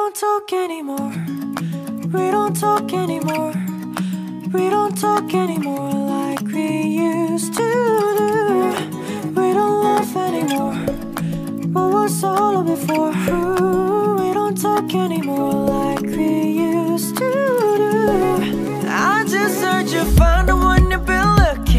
don't talk anymore. We don't talk anymore. We don't talk anymore like we used to do. We don't laugh anymore. What was all of before? Ooh, we don't talk anymore like we used to do. I just heard you found the one you've been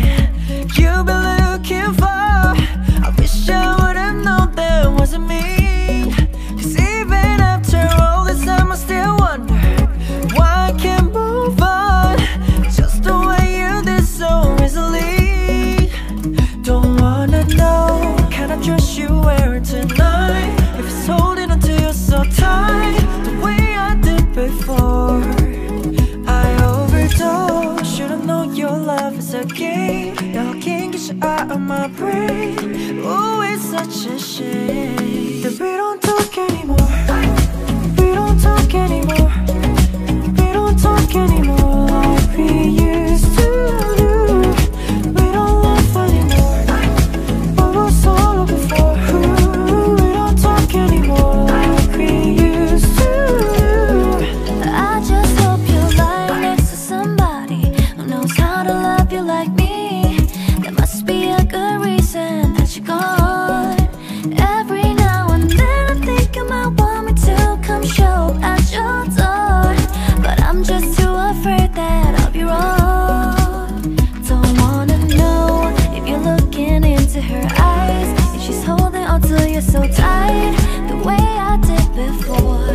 looking for. I wish I would've known that wasn't me. 'Cause even after all this time I still wonder why I can't move on. Just the way you did so easily. Don't wanna know what kind of dress you wearing tonight. If it's holding onto you so tight, the way I did before. I overdosed. Should've known your love is a game. Now I can't get you out of my brain. Oh, it's such a shame that we don't talk anymore. We don't talk anymore. We don't talk anymore like we used to do. We don't laugh anymore. What was all of before? Ooh, we don't talk anymore like we used to do. I just hope you're lying next to somebody who knows how to love you like me. There must be a good reason that you're gone. Every now and then I think you might want me to come show at your door, but I'm just too afraid that I'll be wrong. Don't wanna know if you're looking into her eyes, if she's holding on to you so tight, the way I did before.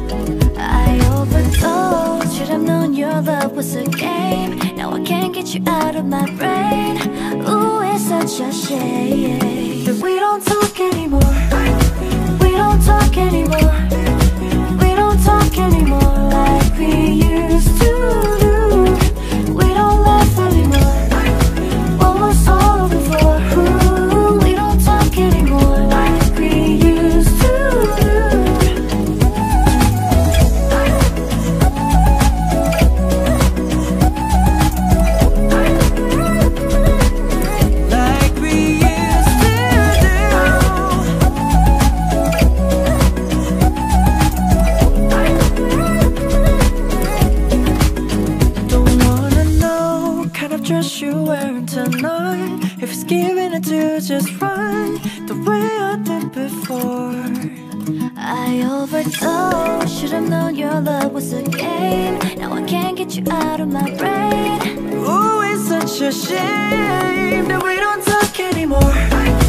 I overdosed. Should've known your love was a game. Now I can't get you out of my brain. Ooh, it's such a shame that we don't talk anymore. We don't talk anymore. We don't talk anymore like we used to do. We don't laugh anymore. What was all before? Ooh, we don't talk anymore like we used to do. Dress you wearing tonight. If it's giving it to you just right, the way I did before. I overdosed. Should've known your love was a game. Now I can't get you out of my brain. Ooh, it's such a shame that we don't talk anymore.